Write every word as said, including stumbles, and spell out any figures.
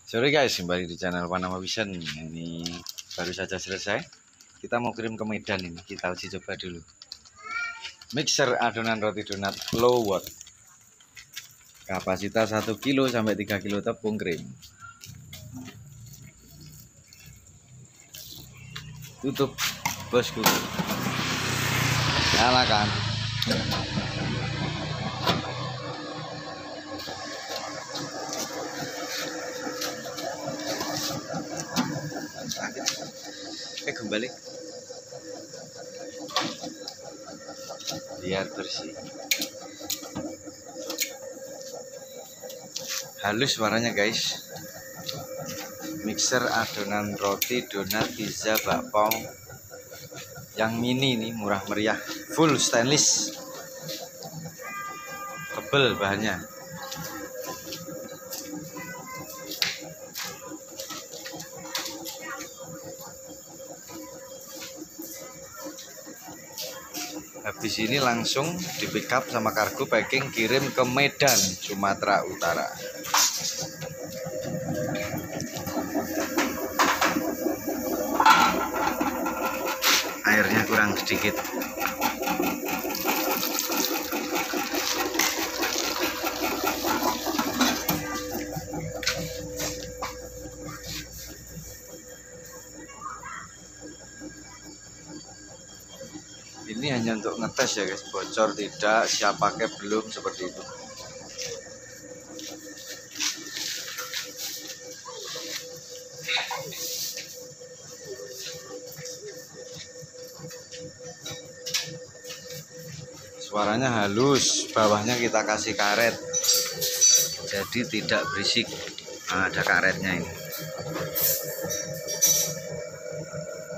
Sore guys, kembali di channel Panama Vision. Ini baru saja selesai. Kita mau kirim ke Medan ini. Kita uji coba dulu. Mixer adonan roti donat low watt. Kapasitas satu kilo sampai tiga kilo tepung kering. Tutup, bosku. Nyalakan. Eh kembali. Biar bersih. Halus suaranya guys. Mixer adonan roti donat pizza bakpao yang mini nih, murah meriah, full stainless, tebel bahannya. Habis ini langsung di pick up sama kargo packing kirim ke Medan, Sumatera Utara. Airnya kurang sedikit. Ini hanya untuk ngetes ya guys, bocor tidak, siap pakai belum, seperti itu. Suaranya halus, bawahnya kita kasih karet, jadi tidak berisik. Nah, ada karetnya ini.